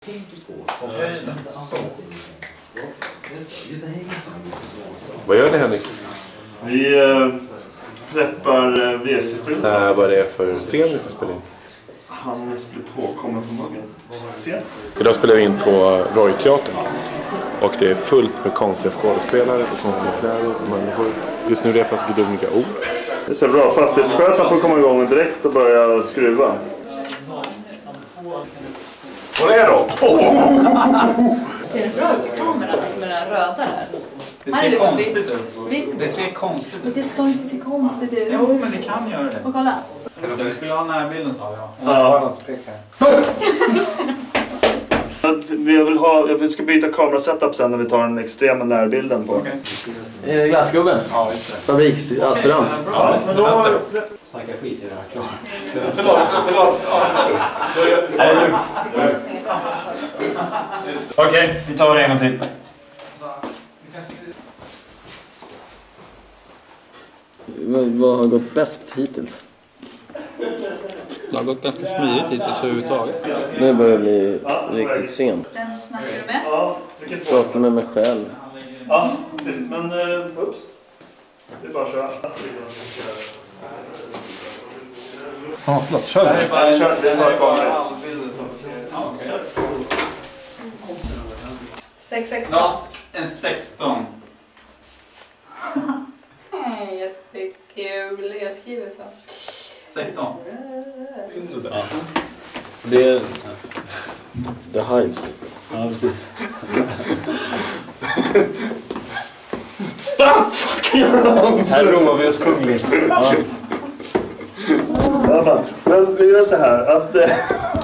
Vad gör ni, Henrik? Vi preppar WC-film. Vad det är för scen vi ska spela in? Han blir påkommen på muggen. Scen. Idag spelar vi in på Roy-teatern. Och det är fullt med konstiga skådespelare och konstiga kläder och människor. Just nu repas gudomliga ord. Det är så bra. Fastighetsskötaren får komma igång direkt och börja skruva. Vad är det då? Ser det bra ut i kameran som är den röda där? Det ser konstigt ut. Det ser konstigt ut. Det ska inte se konstigt ut. Jo, men det kan göra det. Och kolla. Du skulle ha närbilden, sa jag. Ja. Vi ska byta kamerasetup sen när vi tar den extrema närbilden på. Okay. Är det glassgubben? Ja, just det. Fabriksaspirant. Okay, ja, men då... Snacka skit i det här. Förlåt. Är det lugnt? Okej, vi tar det en gång till. Vad har gått bäst hittills? Det har gått ganska smidigt hittills överhuvudtaget. Nu börjar det bli riktigt sent. Vem snackar du med? Ja, Prata med mig själv. Ja, precis. Men, ups. Det är bara att köra. Ja, förlåt. Kör det. Det är bara kameran. 616. En 16. Jättekul. Jag skriver så. 16. Det är The Hives. Ja, precis. Stop fucking around! Här roar vi oss kungligt. Ja, men vi gör så här att